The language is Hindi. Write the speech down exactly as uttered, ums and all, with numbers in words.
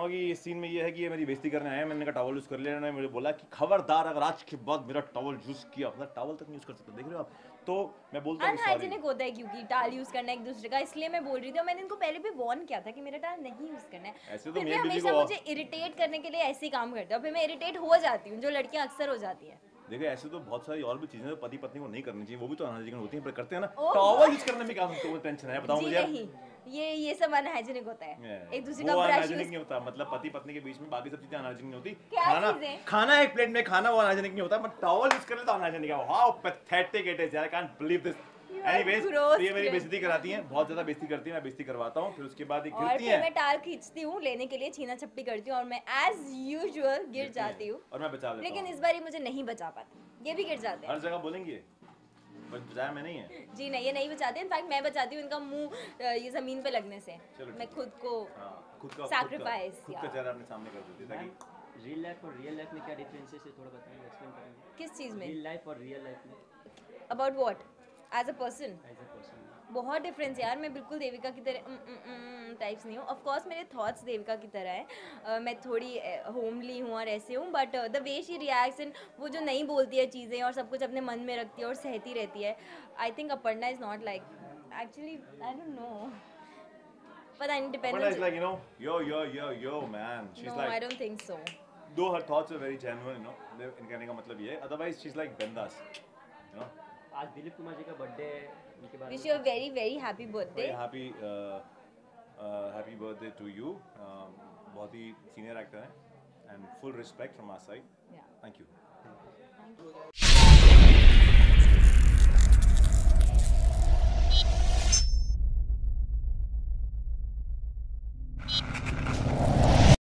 बताऊँ कि इस सीन में ये है कि ये मेरी बेइज्जती करने आए हैं। मैंने कहा टॉवल यूज़ कर लिया, उन्होंने मुझे बोला कि खबरदार अगर आज के बाद मेरा टॉवल यूज़ किया, मतलब टॉवल तक नहीं यूज़ कर सकते, देख रहे हो आप। तो मैं बोलता हूँ सॉरी। अनहाइजीनिक होता है क्योंकि टाल यूज करना एक दूसरे का, इसलिए मैं बोल रही थी और मैंने इनको पहले भी वार्न किया था कि मेरा टाल नहीं यूज करना है। ऐसे तो फिर भी मियां बीवी हमेशा को मुझे इरिटेट करने के लिए ऐसे ही काम करते हैं और फिर मैं इरिटेट हो जाती हूँ, जो लड़कियां अक्सर हो जाती हैं। देखो ऐसे तो बहुत सारी और भी चीजें पति पत्नी को नहीं करनी चाहिए, वो भी तो अनहाइजीनिक होती हैं, पर करते हैं ना। ओह टॉवल यूज करने में क्या तुमको टेंशन है, बताओ जी मुझे यार। नहीं, ये ये सब अनहाइजीनिक होता है, एक दूसरे वो का ब्रश अनहाइजीनिक यूज। नहीं होता, मतलब पति पत्नी के बीच में बाकी सब चीजें अनहाइजीनिक नहीं होती। क्या खाना चीजें? खाना एक प्लेट में खाना वो अनहाइजीनिक नहीं होता, बट टॉवल यूज कर ले तो अनहाइजीनिक है। हाउ पैथेटिक इट इज यार, I can't believe this. You are anyways, gross तो ये मेरी kid. बेइज्जती कराती हैं, बहुत ज्यादा बेइज्जती करती हैं, मैं बेइज्जती करवाता हूँ, फिर उसके बाद ये और गिरती फिर हैं। मैं टाल खींचती हूँ लेने के लिए, छीना छप्पी करती हूँ और मैं एज यूजुअल गिर गिरती हैं, जाती हूँ, और मैं बचा लेता लेकिन हूँ। इस बार मुझे नहीं बचा पाती, ये भी गिर जाते हर हैं। जगह बोलेंगे बट बचाया मैं नहीं है। जी नहीं, ये नहीं बचाते, इनफैक्ट मैं बचाती हूँ इनका मुंह अ, ये जमीन पे लगने से। चलो मैं ठीक खुद को हाँ, खुद का sacrifice, खुद का yeah. चेहरा अपने सामने कर देती है ताकि रियल लाइफ और रियल लाइफ में क्या डिफरेंसेस है, थोड़ा बताएंगे, एक्सप्लेन करेंगे। किस चीज़ में? रियल लाइफ और रियल लाइफ में about what? As a person as a person. बहुत डिफरेंस यार, मैं बिल्कुल देविका की तरह टाइप्स नहीं हूँ। ऑफ कोर्स मेरे थॉट्स देविका की तरह हैं, uh, मैं थोड़ी होमली हूँ और ऐसे हूँ, but the way she reacts and वो जो नहीं बोलती है चीज़ें और सब कुछ अपने मन में रखती है और सहती रहती है, I think Aparna is not like, actually I don't know, पता नहीं, Aparna is dependence. like, you know, yo, yo, yo, yo, man. She's no like, I don't think so. though her thoughts are very genuine, you know, they- इनका कहने का मतलब ये है, otherwise she's like bendas, you know. आज दिलीप कुमार जी का बर्थडे है, उनके बारे विश में you a very very happy birthday. Very happy, uh, uh, happy birthday to you. Um, बहुत ही senior actor हैं, and full respect from our side. Yeah. Thank you.